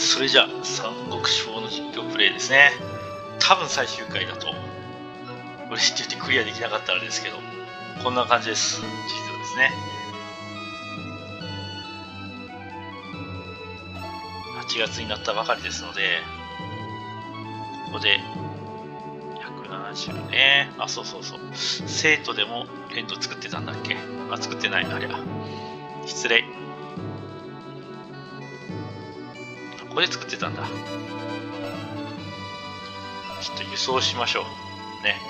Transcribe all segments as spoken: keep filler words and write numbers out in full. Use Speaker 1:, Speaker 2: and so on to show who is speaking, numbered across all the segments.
Speaker 1: それじゃあ三国志フォーの実況プレイですね。多分最終回だと嬉しいって言ってクリアできなかったらあれですけど、こんな感じです。地図ですね。はちがつになったばかりですので、ここでひゃくななじゅうね。あ、そうそうそう。生徒でもレンド作ってたんだっけ。あ、作ってない。あれは。失礼。ここで作ってたんだ。ちょっと輸送しましょう。ね。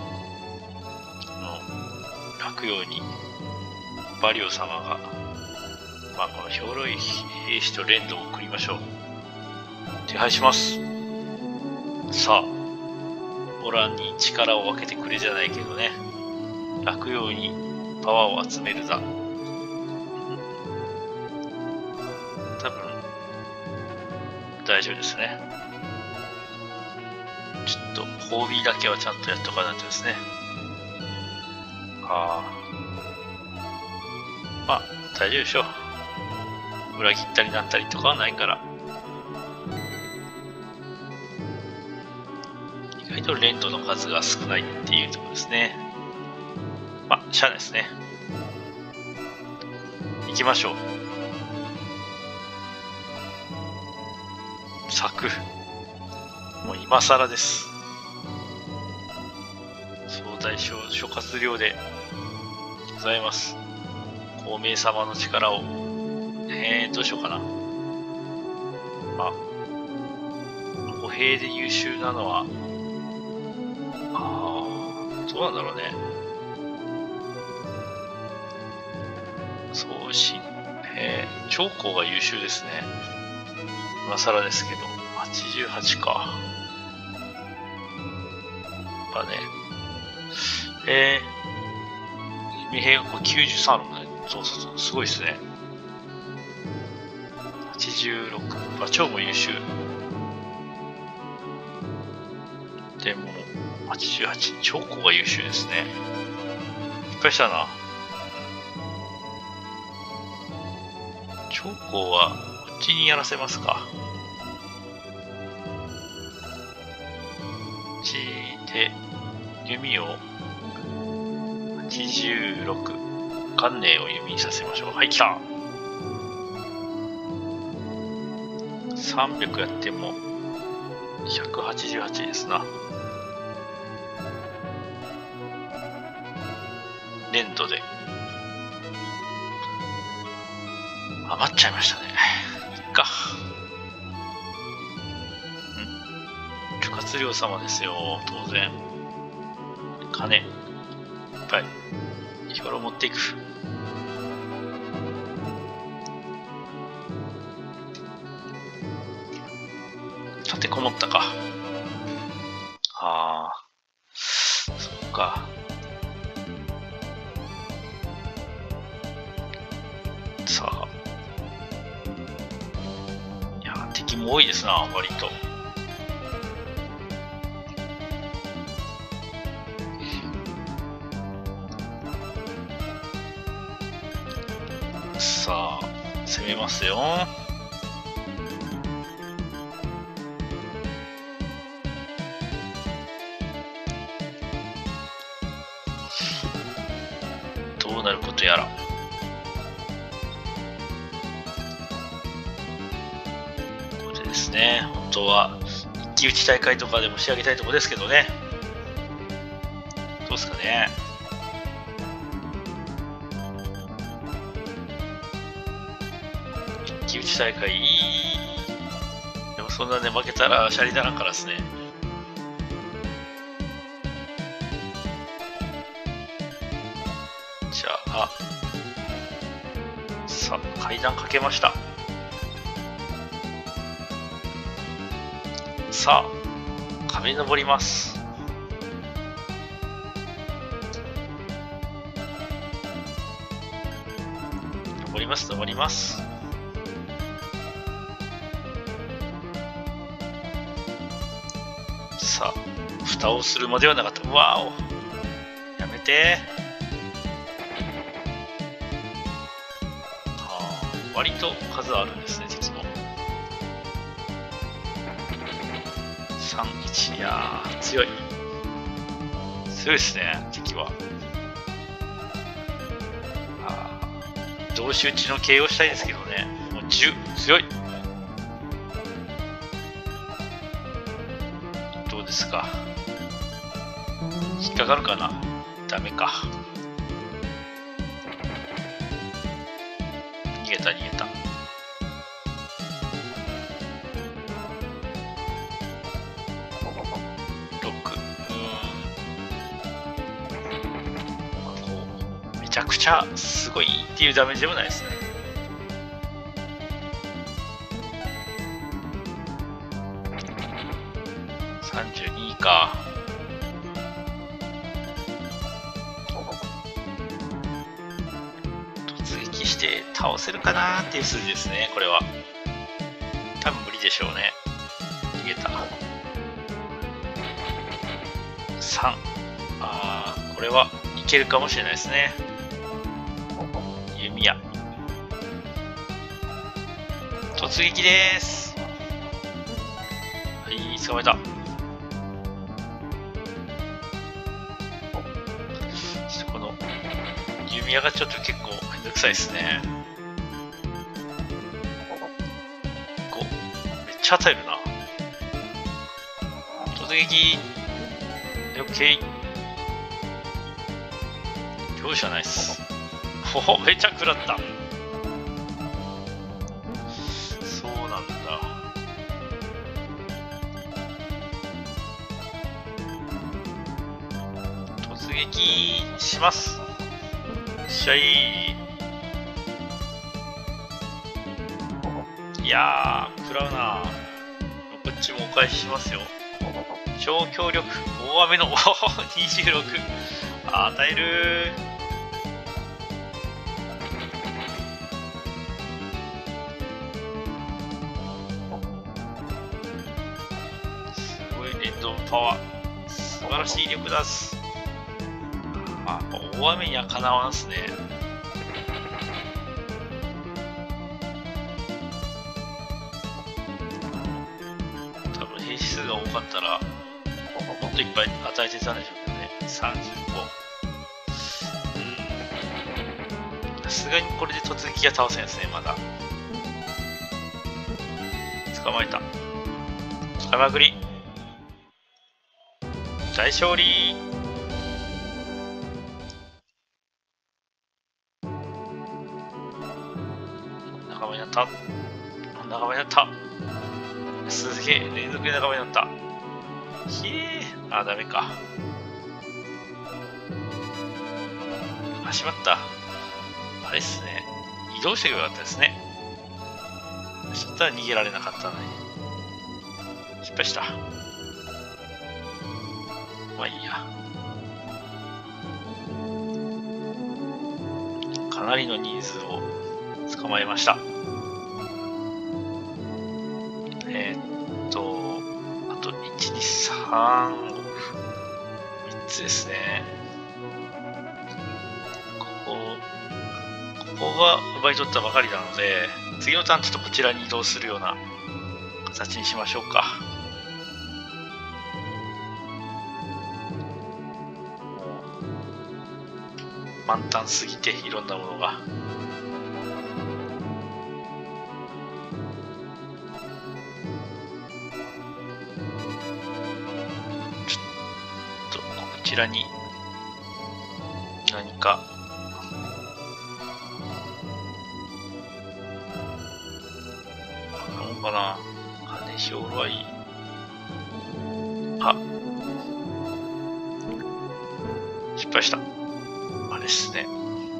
Speaker 1: 落葉にバリオ様が、まあ、この兵糧兵士と連動を送りましょう。手配します。さあ、オランに力を分けてくれじゃないけどね。落葉にパワーを集めるだ。多分大丈夫ですね。ちょっと褒美だけはちゃんとやっとかないとですね。ああ、まあ大丈夫でしょう。裏切ったりなったりとかはないから。意外と連動の数が少ないっていうところですね。まあしゃあないですね。行きましょう。咲く。もう今更です。総大将諸葛亮でございます。孔明様の力を、えー、どうしようかな。あ、歩兵で優秀なのは、ああ、どうなんだろうね。そうし、えー、長江が優秀ですね。今更ですけど、はちじゅうはちか。やっぱね、えー、二兵がこうきゅうじゅうさんあるもんね。そうそうそう、すごいですね。はちじゅうろく、馬長も優秀。でも、はちじゅうはち、長江が優秀ですね。失敗したな。長江は、こっちにやらせますか。こっちで、弓を、はちじゅうろく、元年を弓にさせましょう。はい、来た。さんびゃくやってもひゃくはちじゅうはちですな。連度で余っちゃいましたね。いっか。ん諸葛亮様ですよ、当然。金いっぱい日頃持っていく。立てこもったか。ああ、そうか。さあ、いや敵も多いですな、割と。さあ、攻めますよ。どうなることやら。これですね、本当は一騎打ち大会とかでも仕上げたいところですけどね。どうですかね。一騎打ち大会いい。でもそんなね、負けたらシャリだらんからですね。じゃあ、さあ、階段かけました。さあ、壁登ります。登ります、登ります。さあ、蓋をするまではなかった。うわお、やめて。割と数あるんですね、敵も。 さんいち。いやー、強い。強いですね、敵は。あー、同士打ちの ケーオー したいですけどね。もうじゅう、強い。どうですか。引っかかるかな。ダメか。逃げた逃げた。ろく。うーん。めちゃくちゃすごいっていうダメージでもないですね。さんじゅうにか。して倒せるかなーっていう数字ですね、これは。多分無理でしょうね。逃げた。さん。あー、これはいけるかもしれないですね。弓矢。突撃です。はい、捕まえた。この弓矢がちょっと結構めんどくさいですね。ご。めっちゃ与えるな。突撃。オッケー。容赦ないっす。おお、めっちゃ食らった。そうなんだ。突撃します。しゃい。いやー、食らうな。こっちもお返ししますよ。超強力大雨のにじゅうろく。与える。すごい連動パワー。素晴らしい力出す。あ、大雨にはかなわんすね。多分兵士数が多かったらもっといっぱい与えてたんでしょうけどね。さんじゅうご。さすがにこれで突撃が倒せんですね、まだ。捕まえた。捕まぐり。大勝利。仲間になった。仲間になった。すげえ、連続で仲間になった。ひえー、あ、ダメか。あ、しまった。あれっすね。移動してくればよかったですね。そしたら逃げられなかったのに。失敗した。まあいいや。かなりの人数を捕まえました。えー、っと、あといち、に、さん、みっつですね。ここ、ここが奪い取ったばかりなので、次のターンちょっとこちらに移動するような形にしましょうか。満タンすぎていろんなものが。ちょっとこちらに何かあるのかな。金将来。あ、失敗した。あれですね。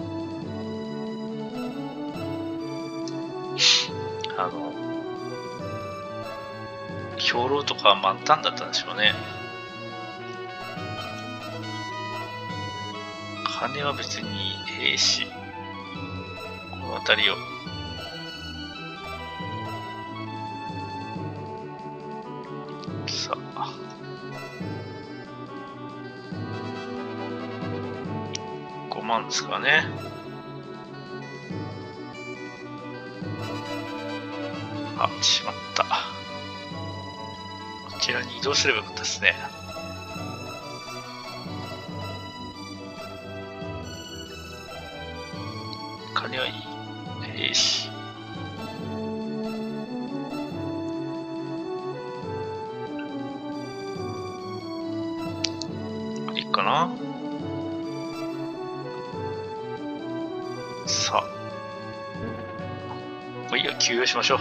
Speaker 1: あの、兵糧とかは満タンだったんでしょうね。金は別に兵士。この辺りを。さあ。ごまんですからね。あ、しまった。 ちらに移動すればよかったですね。金はいい。よし。いいかな。さあ。もういいよ、休養しましょう。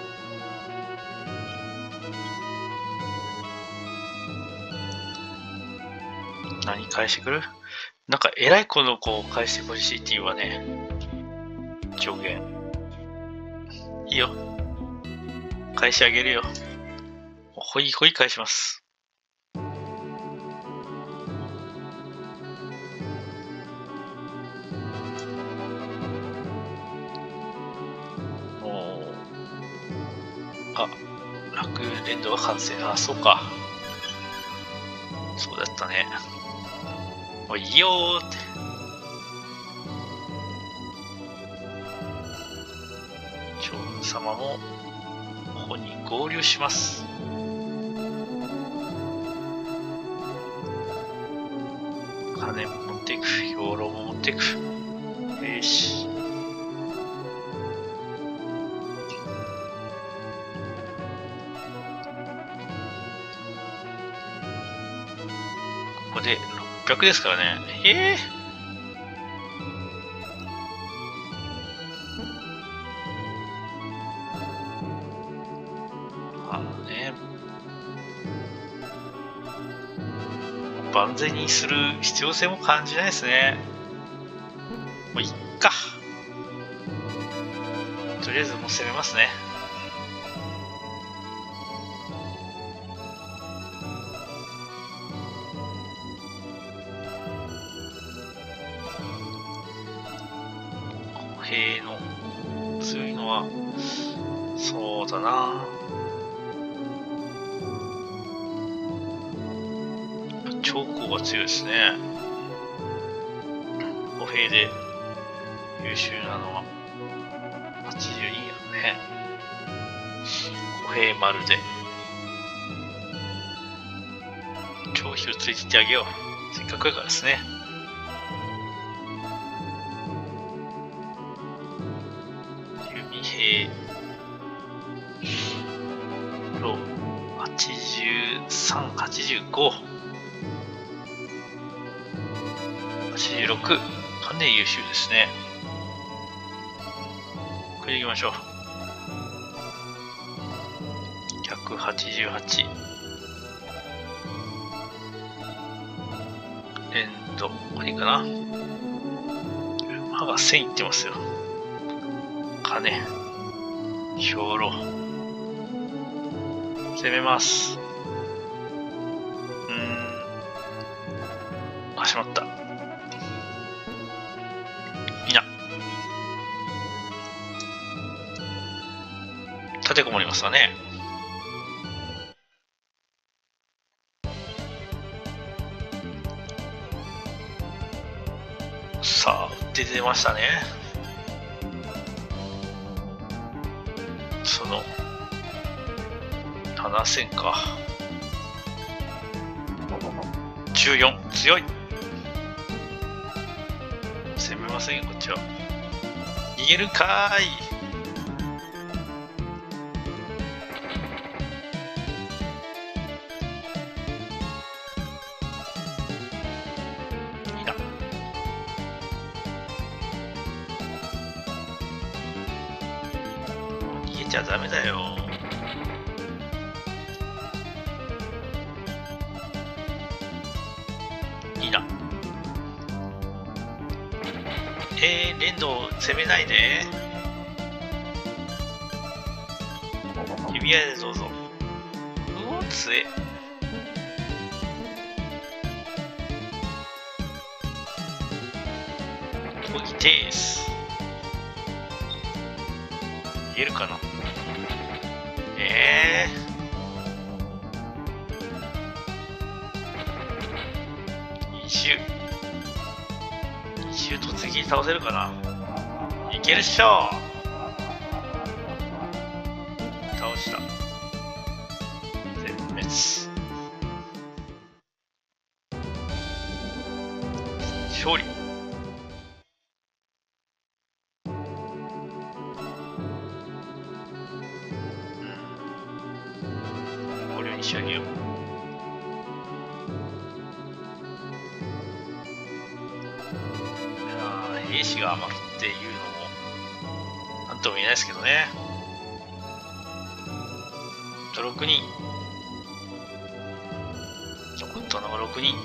Speaker 1: 何返してくる？なんか偉い子の子を返してほしいっていうわね。上限。いいよ。返してあげるよ。ほいほい返します。おお。あ、楽連動は完成。あ、そうか。そうだったね。もういいよーって。将軍様もここに合流します。金も持っていく、養老も持っていく。よし。ここでろっぴゃくですからね。ええー。万全にする必要性も感じないですね。もういっか。とりあえずもう攻めますね。歩兵の強いのはそうだな。長江が強いですね。歩兵で優秀なのははちじゅうにやね。歩兵丸で長飛をついてってあげよう。せっかくやからですね。弓兵ロはちじゅうさん、はちじゅうご。はちじゅうろく、かなり優秀ですね。これでいきましょう。ひゃくはちじゅうはち。連動、これいいかな。歯がせんいってますよ。金、兵糧。攻めます。うーん。あ、しまった。立てこもりますわね。さあ、出てましたね。そのななせんか。じゅうよん、強い。攻めませんよ、こっちは。逃げるかーい。じゃダメだよ。いいな。えー、連動攻めないで。指輪でどうぞ。うお、強え。こぎてーす。いけるかな。えー、に周に周突撃倒せるかな。いけるっしょ。倒した。全滅。 滅。勝利。これに仕上げよう。兵士が余るっていうのもなんとも言えないですけどね。ろくにん残ったのがろくにん。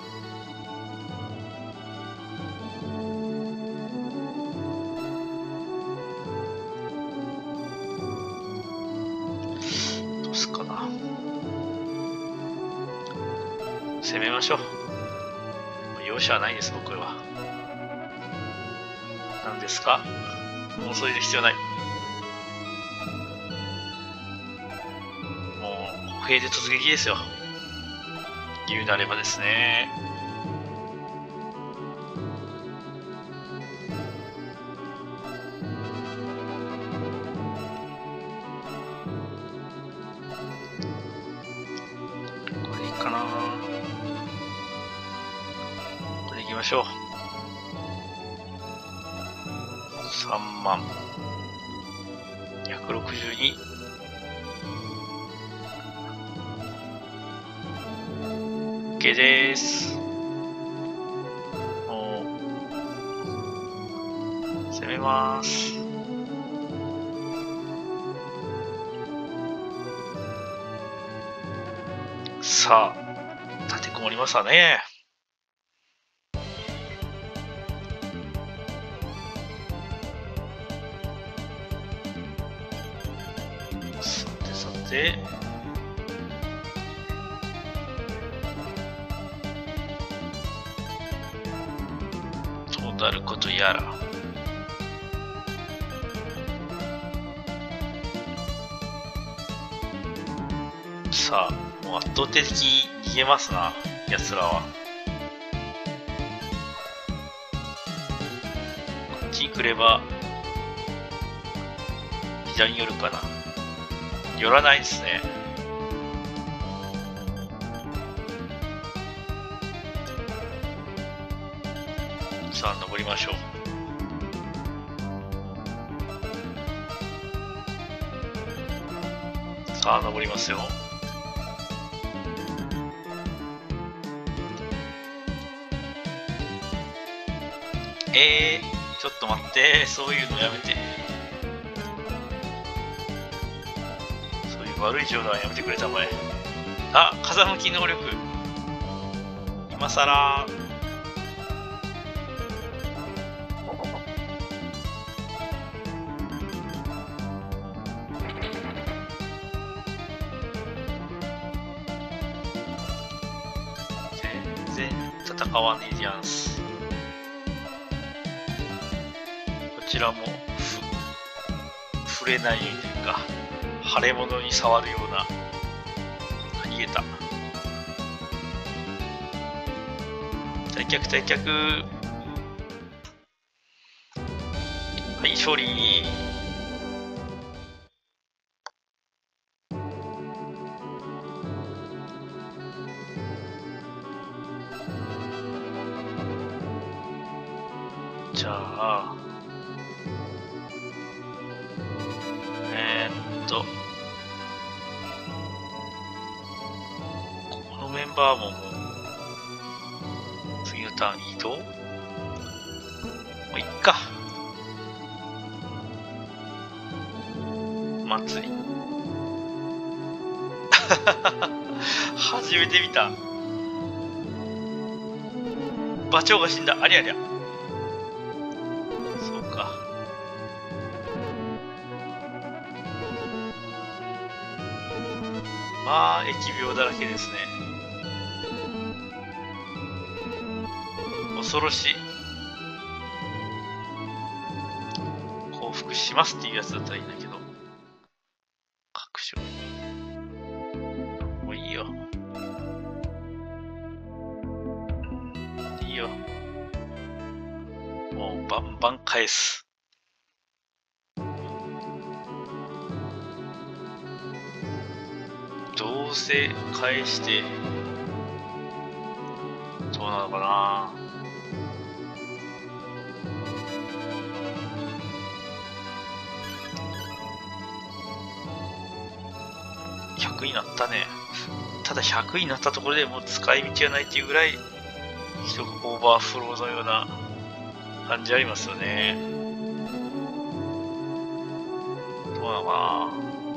Speaker 1: どうすっかな。攻めましょう。容赦はないです。僕は何ですか。もうそういう必要ない。もう歩兵で突撃ですよ。言うなればですね。これでいいかな。これでいきましょう。さんまんひゃくろくじゅうに。OK です。もう攻めます。さあ立てこもりますわね。さてさて、どうなることやら。さあもう圧倒的に逃げますな、奴らは。こっちに来れば左に寄るかな。寄らないですね。さあ登りましょう。さあ登りますよ。えー、ちょっと待って、そういうのやめて。そういう悪い冗談やめてくれたまえ。あ、風向き能力。今さら。全然戦わねえじゃんす。こちらもふ触れないようにというか、腫れ物に触るような。逃げた。退却退却。はい、勝利。じゃあえー、っとこのメンバーももう次のターン移動。もういっか。祭り初めて見た。馬長が死んだ。ありゃりゃ。そうか。まあ疫病だらけですね。恐ろしい。降伏しますっていうやつだったらいいんだけど。各所もういいよ。いいよ。もうバンバン返す。 どうせ返してどうなのかな。ひゃくになったね。ただひゃくになったところでもう使い道がないっていうぐらい人がオーバーフローのような感じありますよね。どうなのかな。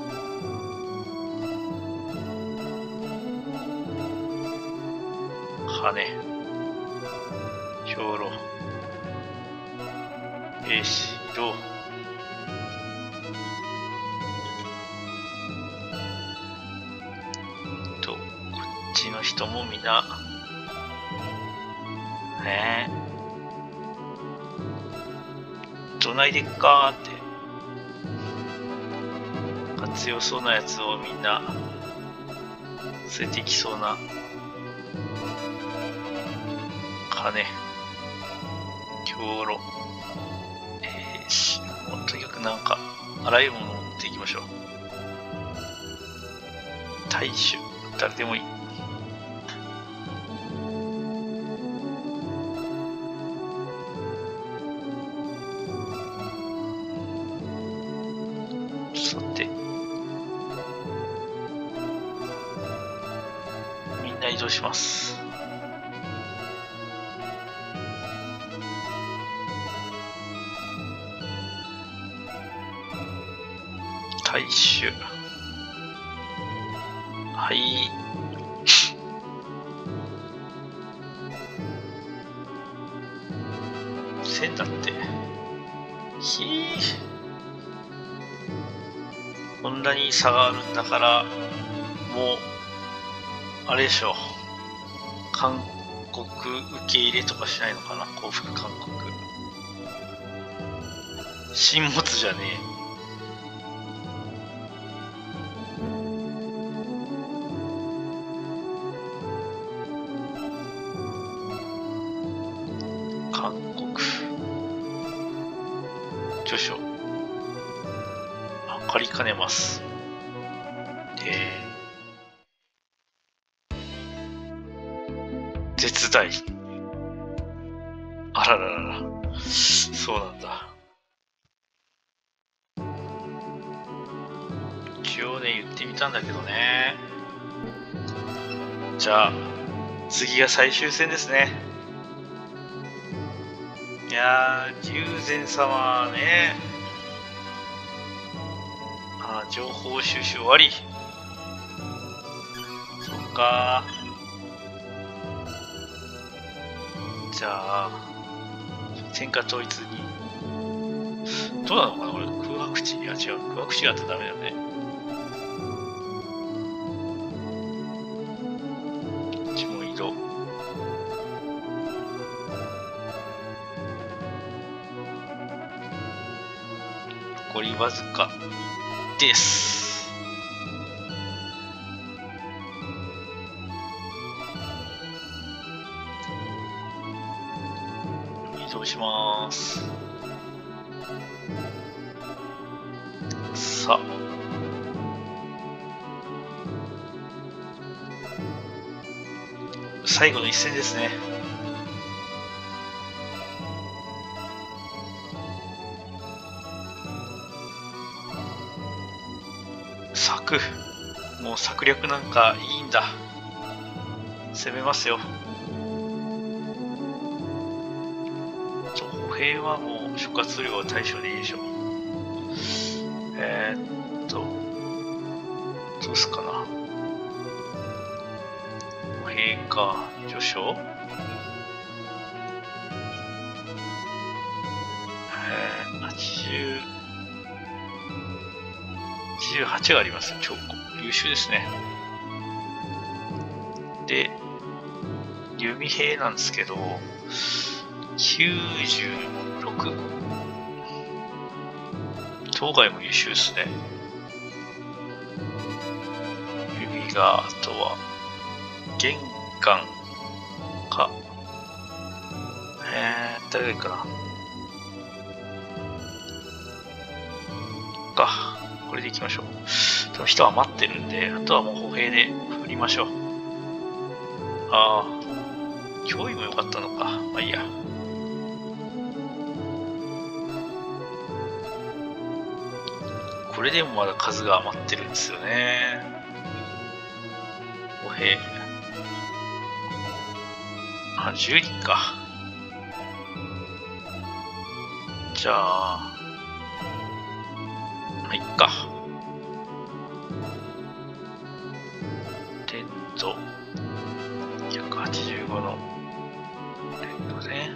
Speaker 1: 羽兵糧兵士移動と、こっちの人もみんなねえどないでっかーって強そうなやつをみんな連れてきそうな金兵糧えー、しもうとにかくなんかあらゆるものを持っていきましょう。大衆誰でもいい。さてみんな移動します。大衆はいせんだってひーこんなに差があるんだからもうあれでしょう。韓国受け入れとかしないのかな。降伏韓国進物じゃねえ。韓国序章測りかねます。えー、絶大あららららそうなんだ。一応ね言ってみたんだけどね。じゃあ次が最終戦ですね。いやー龍禅様ね。あ情報収集終わり。そっかじゃあ天下統一にどうなのかな。これ空白地。いや違う空白地があったらダメだよね。一問移動残りわずかです。移動します。さあ最後の一戦ですね。策もう策略なんかいいんだ。攻めますよ。歩兵はもう諸葛亮は対象でいいでしょう。えー、っとどうすかな。歩兵か序章えー、はちじゅうはちじゅうはちがあります。超優秀ですね。で弓兵なんですけどきゅうじゅうろく当該も優秀ですね。弓があとは玄関かえー、誰がいいかなかこれでいきましょう。 と人余ってるんで、あとはもう歩兵で振りましょう。ああ、脅威も良かったのか。まあいいや。これでもまだ数が余ってるんですよね。歩兵。あ、じゅうにんか。じゃあ、まあ、いっか。テント、ひゃくはちじゅうごのテントね。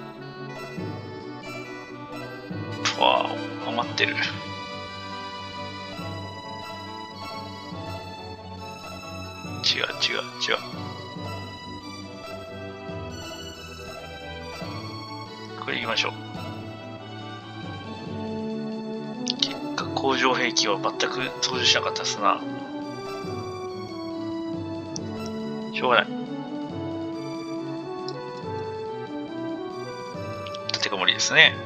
Speaker 1: わあ、余ってる。違う違う違う。これいきましょう。結果工場兵器は全く登場しなかったですな。しょうがない。立てこもりですね。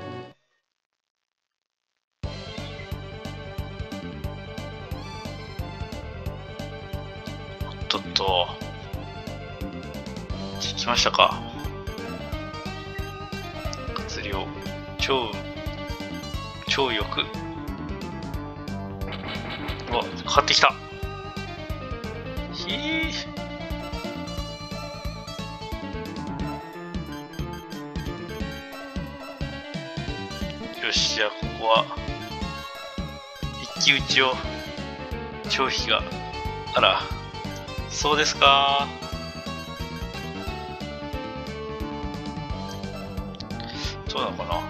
Speaker 1: おっとっと。来ましたか。活量、超、超欲。うわ、かかってきた。ひー。よし、じゃあここは一騎打ちを消費が、あら、そうですか。そうなのかな。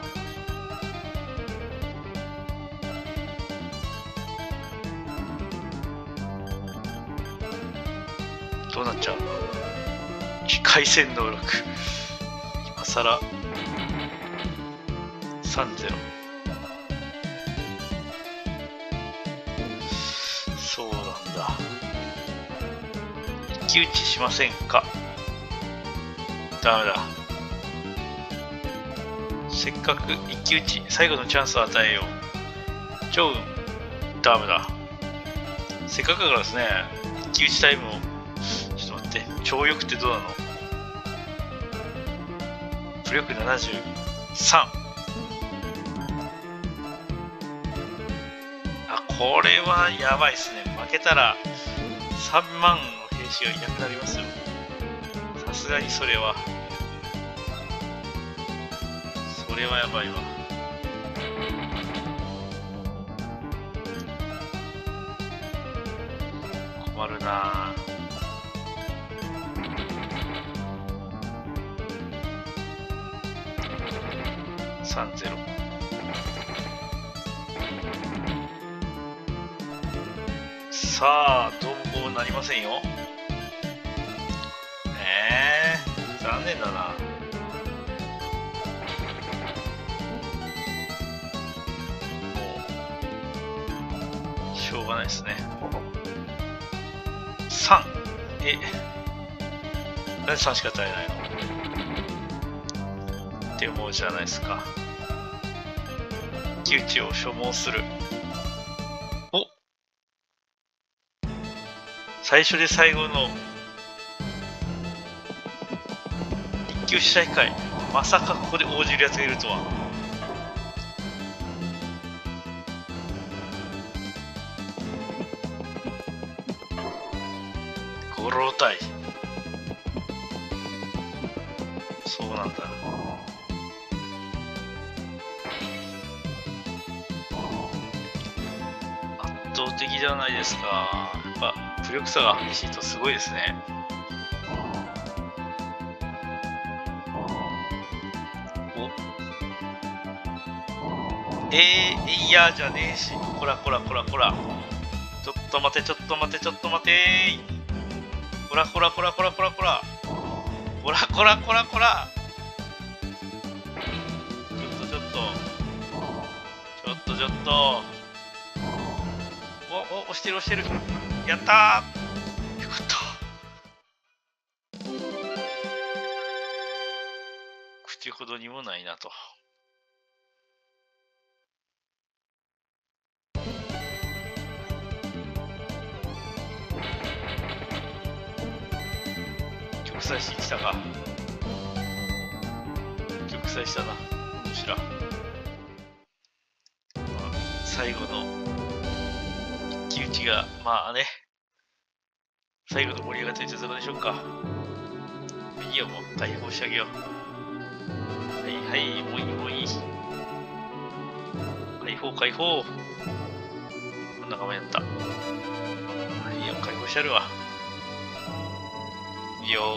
Speaker 1: どうなっちゃうの。機械戦能力今さらさんゼロ。そうなんだ。一騎打ちしませんか。ダメだ。せっかく一騎打ち最後のチャンスを与えよう。超運ダメだ。せっかくだからですね、一騎打ちタイムをちょっと待って、超欲ってどうなの。武力ななじゅうさん。あ、これはやばいっすね。負けたらさんまんの兵士がいなくなりますよ。さすがにそれはそれはやばいわ。困るな。さんゼロ。さあ、どうもこうなりませんよ。えー、残念だな。もうしょうがないですね。さん。え、なんでさんしか足りないのって思うじゃないですか。一騎打ちを所望する。お、最初で最後の一騎打ち大会。まさかここで応じるやつがいるとは。五郎隊。そうなんだ。圧倒的ではないですか。やっぱ浮力差が激しいとすごいですね。お、えー、いやじゃねえし。こらこらこらこら。ちょっと待てちょっと待てちょっと待てー。こらこらこらこらこらこら。こらこらこらこら。ちょっとちょっと。ちょっとちょっと。お、お、押してる押してる。やったー。よかった。口ほどにもないなと。 砕しに来たか。玉砕したな。こちら。まあ、最後の一騎打ちが、まあね、最後の盛り上がったりとこでしょうか。いいよ、もう解放してあげよう。はいはい、もういいもういい。解放解放。こんな構えやった。いいよ、解放してやるわ。いいよ。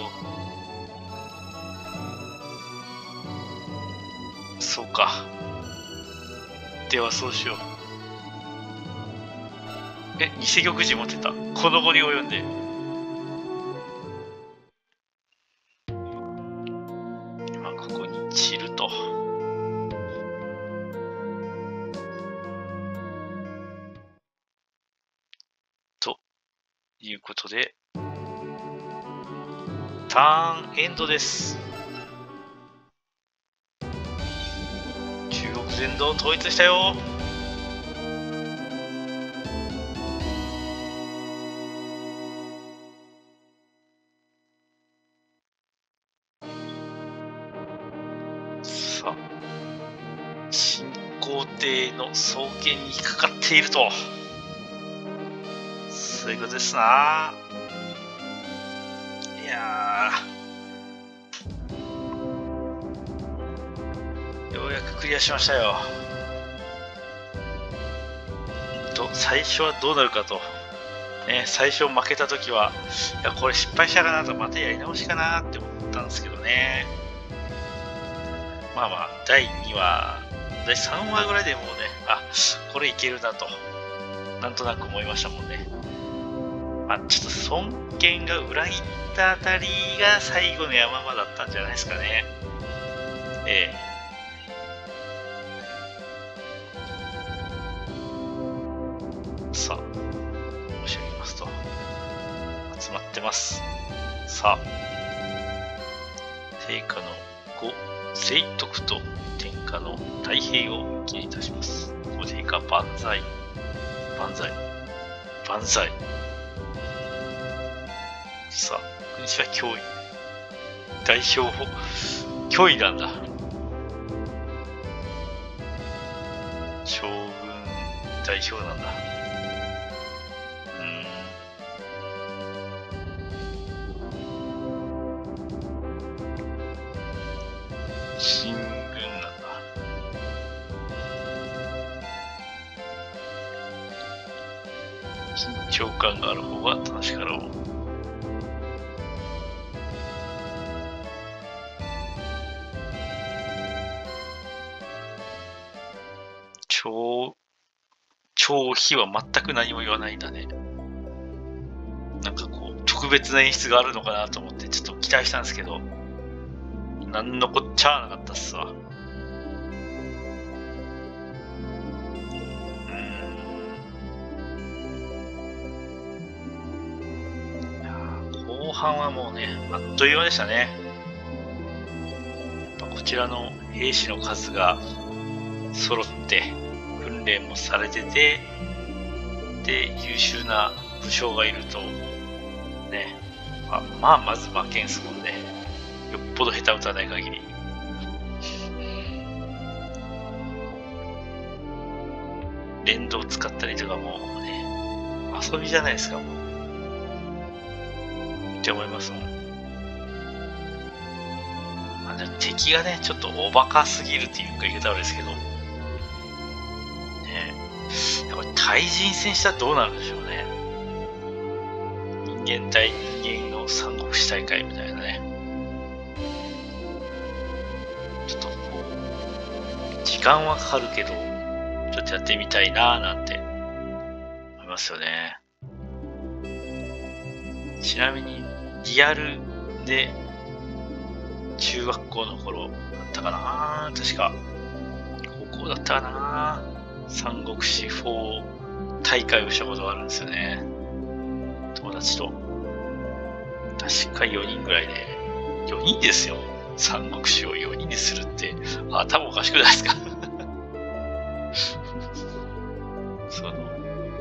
Speaker 1: そうか。ではそうしよう。え、偽玉璽持ってた。この後に及んで。まあ、ここに散ると。ということで、ターンエンドです。中国全土を統一したよ。さあ、新皇帝の創建にかかっていると。そういうことですな。いやー、ようやくクリアしましたよ。と最初はどうなるかと、ね、最初負けた時は、いやこれ失敗したかなと、またやり直しかなって思ったんですけどね。まあまあ、だいにわ、だいさんわぐらいでもうね、あ、これいけるなと、なんとなく思いましたもんね。まあ、ちょっと尊厳が裏切ったあたりが最後の山場だったんじゃないですかね。ええ。さあ、申し上げますと、集まってます。さあ、定価のご、聖徳と天下の太平を記念いたします。ご定価万歳。万歳。万歳。さあ、国士は脅威。代表を、脅威なんだ。将軍代表なんだ。うーん。新軍なんだ。緊張感がある方が楽しかろう。超、超非は全く何も言わないんだね。なんかこう、特別な演出があるのかなと思ってちょっと期待したんですけど、なんのこっちゃなかったっすわ。うーん。いやー、後半はもうね、あっという間でしたね。やっぱこちらの兵士の数が揃って、訓練もされてて、で、優秀な武将がいると、ね、まあ、まあ、まず負けんすもんね。よっぽど下手打たない限り。連動使ったりとかもね、遊びじゃないですか、もう。って思いますもん。まあ、でも敵がね、ちょっとおバカすぎるっていうか言い方悪いですけど、ね、やっぱり対人戦したらどうなるんでしょうね。人間対人間の三国志大会みたいなね。ちょっとこう、時間はかかるけど、ちょっとやってみたいなーなんて思いますよね。ちなみに、リアルで中学校の頃だったかな、確か高校だったかな、三国志フォー大会をしたことがあるんですよね、友達と。確かよにんぐらいで、よにんですよ、三国志をよにんでするって頭おかしくないですかその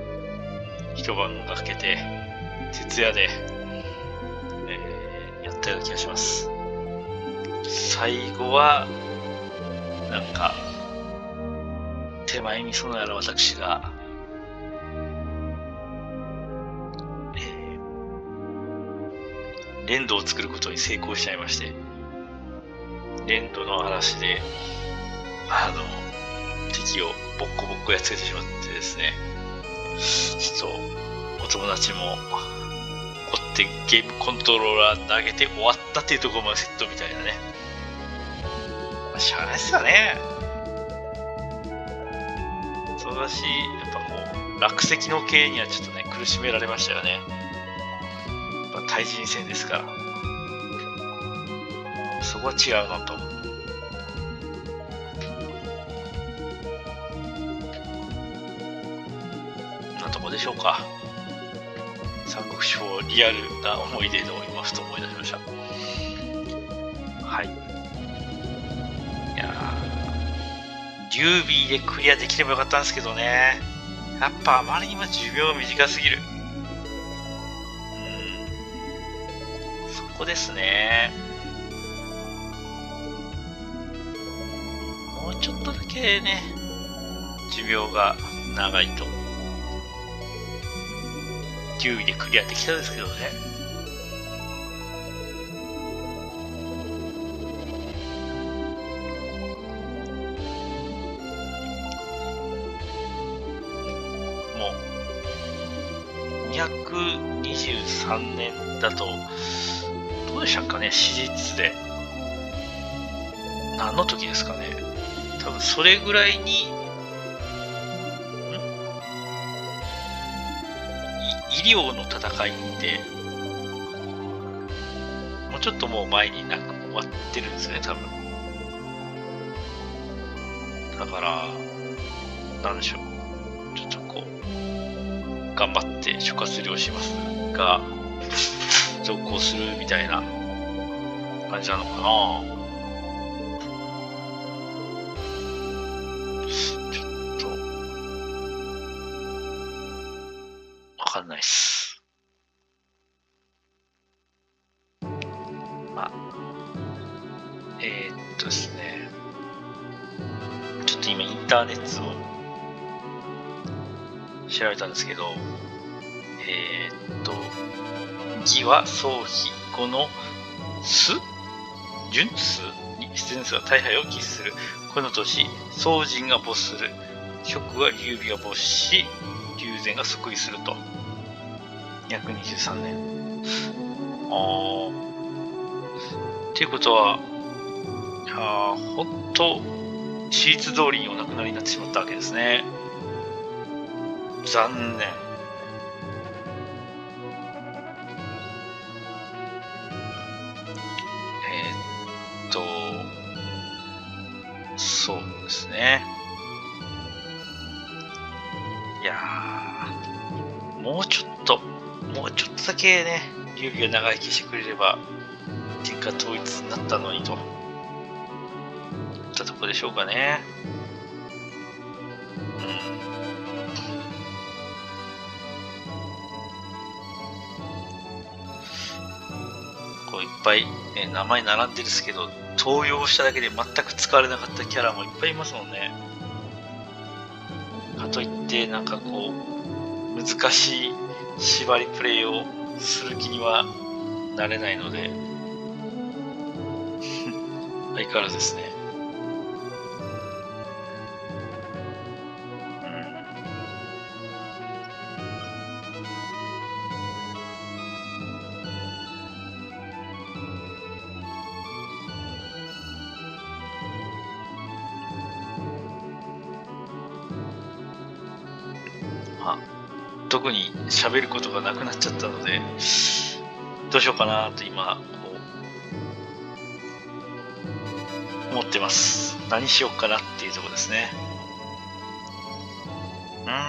Speaker 1: 一晩かけて徹夜で、えー、やったたような気がします。最後はなんか手前味噌のやら私が、えー、粘土を作ることに成功しちゃいまして、粘土の嵐であの敵をボッコボッコやっつけてしまってですね、ちょっとお友達も怒ってゲームコントローラー投げて終わったっていうところまでセットみたいなね。まあ、しゃあないっすよね。そうだし、やっぱこう落石の系にはちょっとね苦しめられましたよね。まあ、対人戦ですから、そこは違うのと。なとこでしょうか。三国志フォーリアルな思い出を今ふと思い出しました。はい。いやー、リュービーでクリアできればよかったんですけどね。やっぱあまりにも寿命短すぎる。うん。そこですね。もうちょっとだけね、寿命が長いと。きゅういでクリアできたんですけどね。もうにひゃくにじゅうさんねんだとどうでしたかね、史実で何の時ですかね。多分それぐらいに医療の戦いってもうちょっともう前になんか終わってるんですよね、多分。だからなんでしょう、ちょっとこう頑張って諸葛亮しますが続行するみたいな感じなのかな。わかんないっす。まあ、えー、っとですね、ちょっと今インターネットを調べたんですけど、えー、っと、義は宗妃語の数純数に出演数が大敗を期する。この年、宗人が没する。職は劉備が没し、劉禅が即位すると。にひゃくにじゅうさんねん。あー。っていうことは、あー、ほんと、史実通りにお亡くなりになってしまったわけですね。残念。えー、っと、そうですね。いやー、もうちょっと、もうちょっとだけね、劉備が長生きしてくれれば、天下統一になったのにと。いったとこでしょうかね。うん。こういっぱい、ね、名前並んでるんですけど、登用しただけで全く使われなかったキャラもいっぱいいますもんね。かといってなんかこう難しい縛りプレイをする気にはなれないので相変わらずですね。うん。まあ特に喋ることがなくなっちゃったので、どうしようかなと今こう思ってます。何しようかなっていうところですね。うー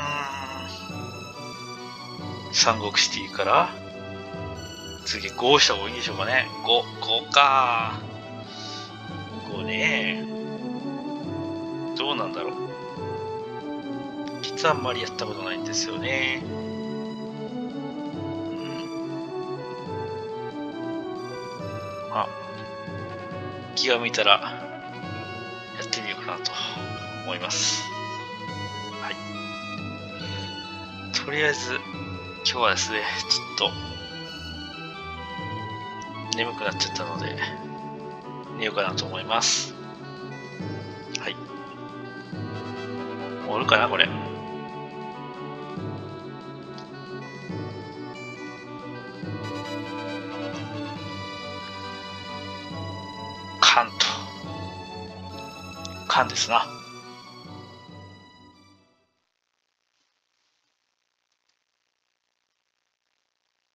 Speaker 1: ん。三国シティから次ごした方がいいんでしょうかね。ご、ごか。ごね。どうなんだろう。実はあんまりやったことないんですよね。 あ、気が向いたらやってみようかなと思います。はい。とりあえず今日はですね、ちょっと眠くなっちゃったので寝ようかなと思います。はい。終わるかなこれ。カンと。カンですな。